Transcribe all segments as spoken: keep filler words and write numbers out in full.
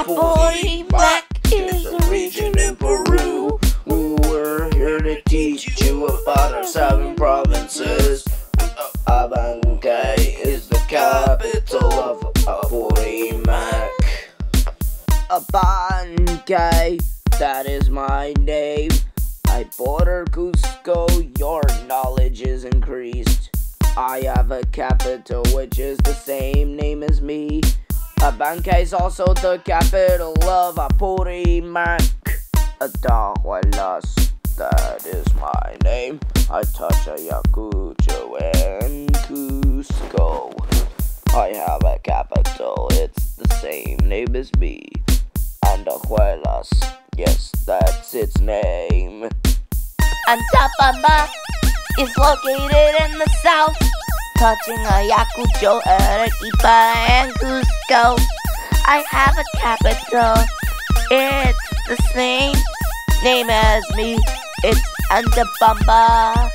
Apurimac is a region in Peru. We're here to teach you about our seven provinces. Abancay is the capital of Apurimac. Abancay, that is my name. I border Cusco, your knowledge is increased. I have a capital which is the same name as me. Abancay is also the capital of Apurimac. Atahualas, that is my name. I touch Ayacucho and Cusco. I have a capital, it's the same name as me. Andahuelas, yes, that's its name. Antapamba is located in the south, touching Ayacucho, Arequipa, and Cusco. I have a capital, it's the same name as me, it's Antapamba.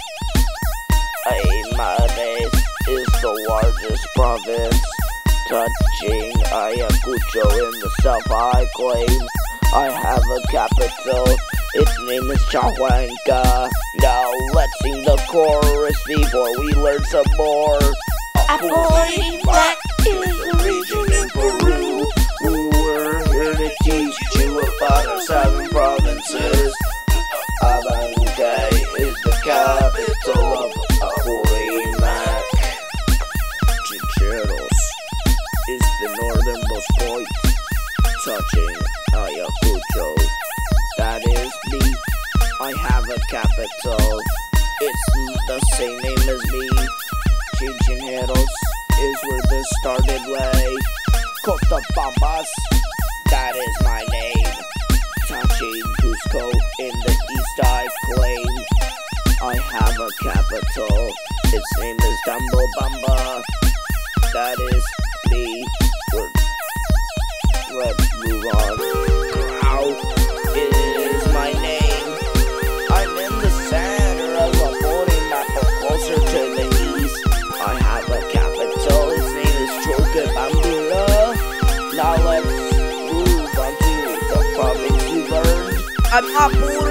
Aymanes is the largest province, touching Ayacucho in the south I claim. I have a capital, its name is Chahuanca. Now let's sing the chorus before we learn some more. Apurimac is a region in Peru. We're here to teach you about our seven provinces. Abancay is the capital of Apurimac. Chincheros is the northernmost point, touching Ayacucho. That is me. I have a capital. It's the same name as me. Chincheros is where this started way. Cotabambas, that is my name. Touching Cusco in the east I claim. I have a capital. Its name is Tambobamba. That is me. We're, let's move on. Grau is my name. I'm in the center of Apurimac, but closer to the east. I have a capital. Its name is Chocobambula. Now let's move on to the province you learned. I'm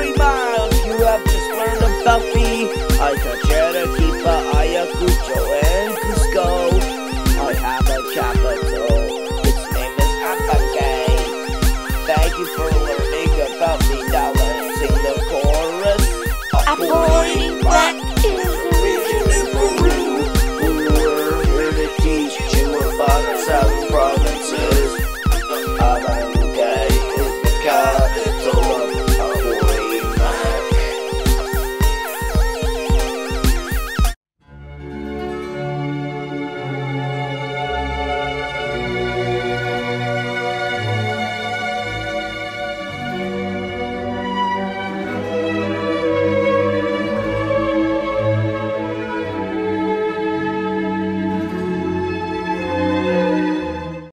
Apurimac. You have just learned about me. I touch Arequipa, Ayacucho, and